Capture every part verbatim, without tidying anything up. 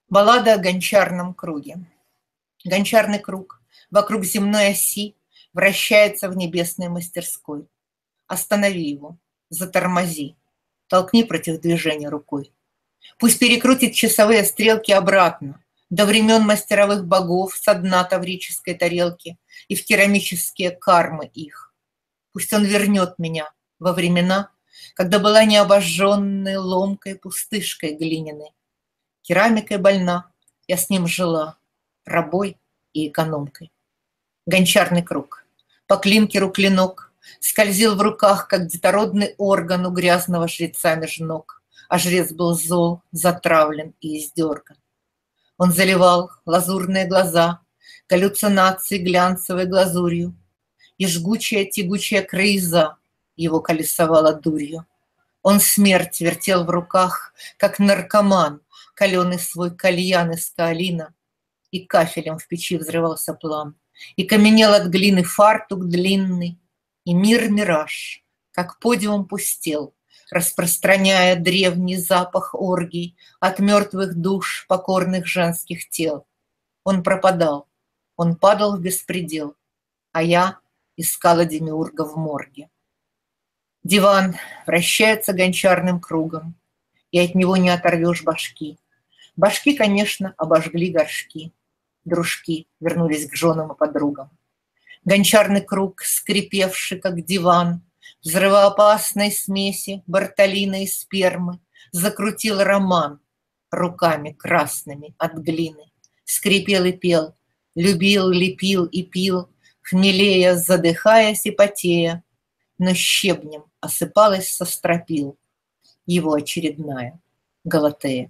Баллада о гончарном круге. Гончарный круг вокруг земной оси вращается в небесной мастерской. Останови его, затормози, толкни против движения рукой. Пусть перекрутит часовые стрелки обратно, до времен мастеровых богов со дна таврической тарелки и в керамические кармы их. Пусть он вернет меня во времена, когда была необожженной ломкой пустышкой глиняной. Керамикой больна, я с ним жила, рабой и экономкой. Гончарный круг, по клинкеру клинок, скользил в руках, как детородный орган у грязного жреца меж ног, а жрец был зол, затравлен и издерган. Он заливал лазурные глаза галлюцинации глянцевой глазурью, и жгучая тягучая краиза его колесовала дурью. Он смерть вертел в руках, как наркоман, каленый свой кальян из каолина, и кафелем в печи взрывался план, и каменел от глины фартук длинный, и мир-мираж, как подиум пустел, распространяя древний запах оргий от мертвых душ покорных женских тел. Он пропадал, он падал в беспредел, а я искала демиурга в морге. Диван вращается гончарным кругом, и от него не оторвешь башки. Башки, конечно, обожгли горшки. Дружки вернулись к женам и подругам. Гончарный круг, скрипевший, как диван, взрывоопасной смеси бартолина и спермы, закрутил роман руками красными от глины. Скрипел и пел, любил, лепил и пил, хмелея, задыхаясь и потея, но щебнем осыпалась со стропил его очередная Галатея.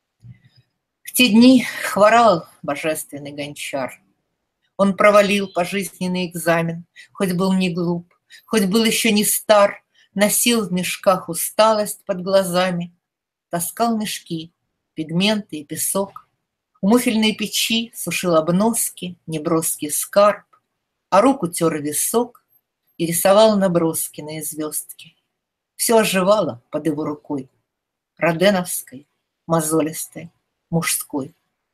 В те дни хворал божественный гончар. Он провалил пожизненный экзамен, хоть был не глуп, хоть был еще не стар, носил в мешках усталость под глазами, таскал мешки, пигменты и песок, у муфельной печи сушил обноски, неброский скарб, а руку тер висок и рисовал наброски на звездки. Все оживало под его рукой, роденовской, мозолистой, мужской.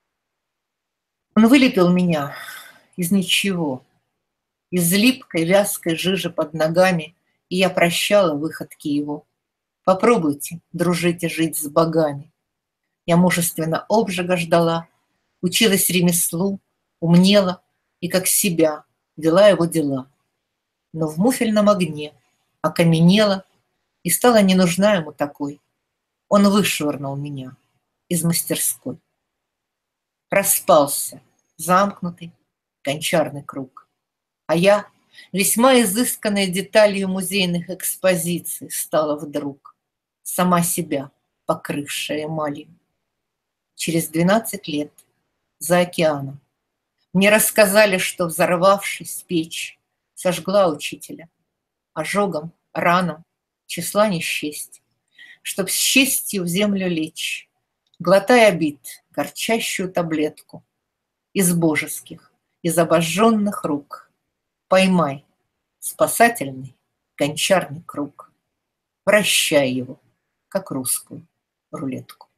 Он вылепил меня из ничего, из липкой вязкой жижи под ногами, и я прощала выходки его. Попробуйте, дружите, жить с богами. Я мужественно обжига ждала, училась ремеслу, умнела и, как себя, вела его дела. Но в муфельном огне окаменела и стала не нужна ему такой. Он вышвырнул меня из мастерской. Распался замкнутый гончарный круг. А я, весьма изысканной деталью музейных экспозиций, стала вдруг сама себя, покрывшая эмалью. Через двенадцать лет за океаном мне рассказали, что, взорвавшись, печь сожгла учителя ожогом, раном, числа не счесть, чтоб с честью в землю лечь, глотая обид горчащую таблетку из божеских, из обожженных рук. Поймай спасательный гончарный круг, вращай его, как русскую рулетку.